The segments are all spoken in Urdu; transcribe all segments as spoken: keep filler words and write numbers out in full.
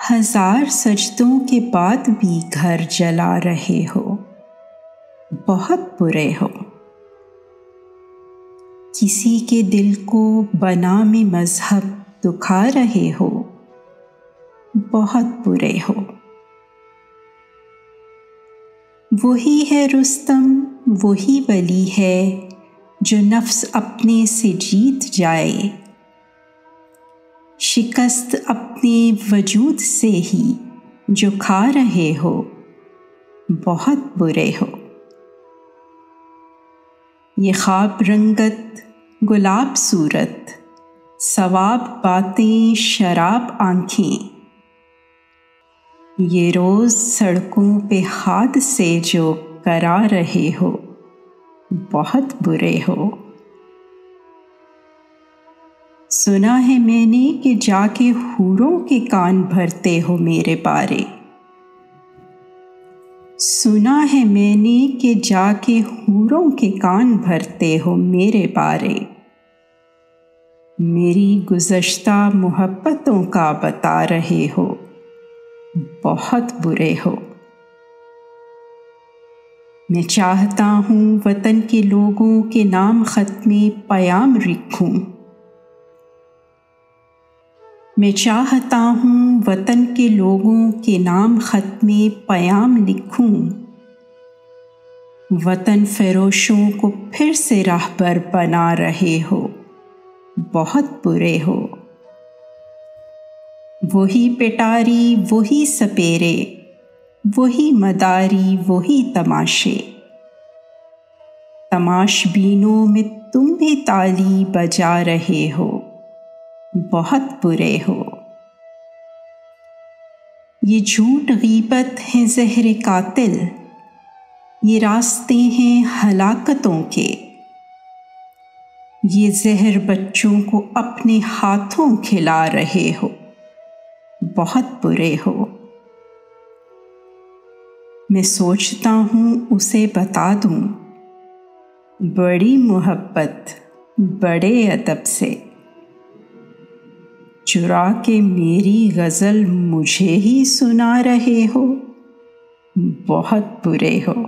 ہزار سجدوں کے بعد بھی گھر جلا رہے ہو، بہت برے ہو۔ کسی کے دل کو بنام مذہب دکھا رہے ہو، بہت برے ہو۔ وہی ہے رستم، وہی ولی ہے جو نفس اپنے سے جیت جائے، شکست اپنے وجود سے ہی جو کھا رہے ہو، بہت برے ہو۔ یہ خواب رنگت گلاب صورت، ثواب باتیں شراب آنکھیں، یہ روز سڑکوں پہ ہاتھ سے جو کرا رہے ہو، بہت برے ہو۔ سنا ہے میں نے کہ جا کے حوروں کے کان بھرتے ہو میرے بارے، سنا ہے میں نے کہ جا کے حوروں کے کان بھرتے ہو میرے بارے، میری گزشتہ محبتوں کا بتا رہے ہو، بہت برے ہو۔ میں چاہتا ہوں وطن کے لوگوں کے نام خط میں پیام لکھوں، میں چاہتا ہوں وطن کے لوگوں کے نام خط میں پیام لکھوں، وطن فروشوں کو پھر سے راہبر بنا رہے ہو، بہت برے ہو۔ وہی پٹاری وہی سپیرے، وہی مداری وہی تماشے، تماش بینوں میں تم بھی تالی بجا رہے ہو، بہت برے ہو۔ یہ جھوٹ غیبت ہے زہر قاتل، یہ راستے ہیں ہلاکتوں کے، یہ زہر بچوں کو اپنے ہاتھوں کھلا رہے ہو، بہت برے ہو۔ میں سوچتا ہوں اسے بتا دوں، بڑی محبت بڑے ادب سے، چرا کے میری غزل مجھے ہی سنا رہے ہو، بہت برے ہو۔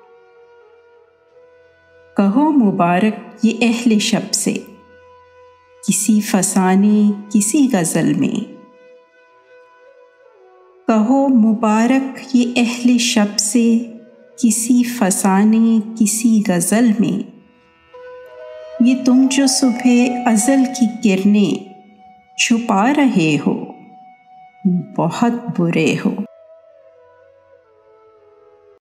کہو مبارک یہ اہل شب سے، کسی فسانے کسی غزل میں، کہو مبارک یہ اہل شب سے، کسی فسانے کسی غزل میں، یہ تم جو صبح ازل کی کرنیں چھپا رہے ہو، بہت برے ہو۔